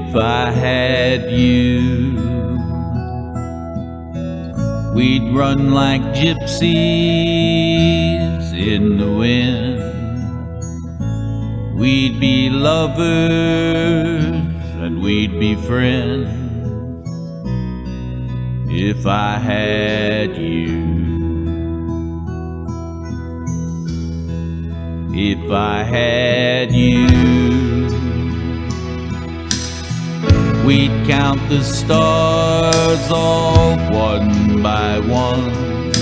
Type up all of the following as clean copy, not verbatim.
If I had you, we'd run like gypsies in the wind. We'd be lovers and we'd be friends. If I had you, if I had you, we'd count the stars all one by one.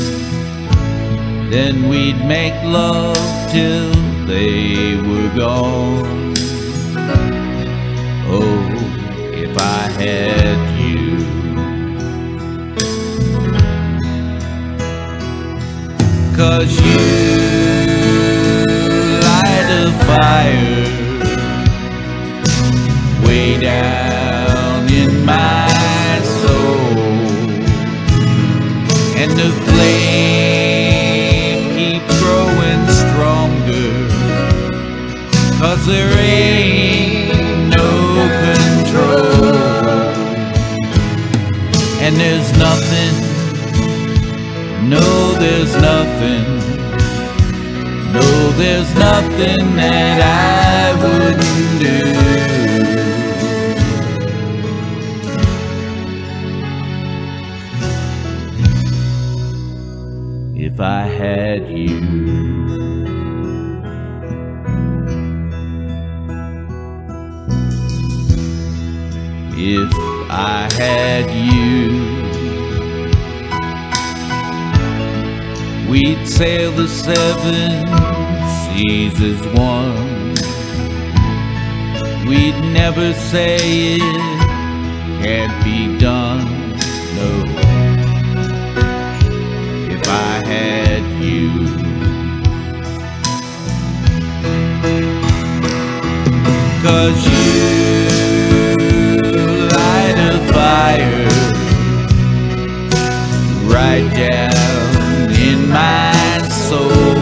Then we'd make love till they were gone. Oh, if I had you. 'Cause you light a fire way down in my soul, and the flame keeps growing stronger, 'cause there ain't no control. And there's nothing, no there's nothing, no there's nothing that I wouldn't do. If I had you. If I had you, we'd sail the 7 seas as one. We'd never say it can't be done, no. If I had you. 'Cause you light a fire right down in my soul,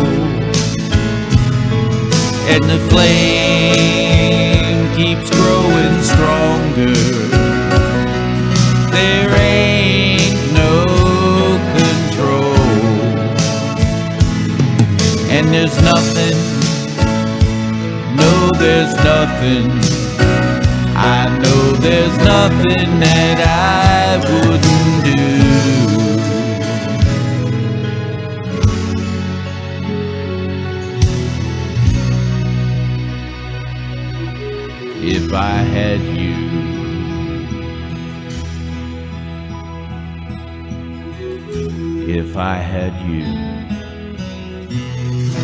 and the flame keeps growing stronger. There ain't no control, and there's nothing, no there's nothing, I know there's nothing that I wouldn't do. If I had you. If I had you.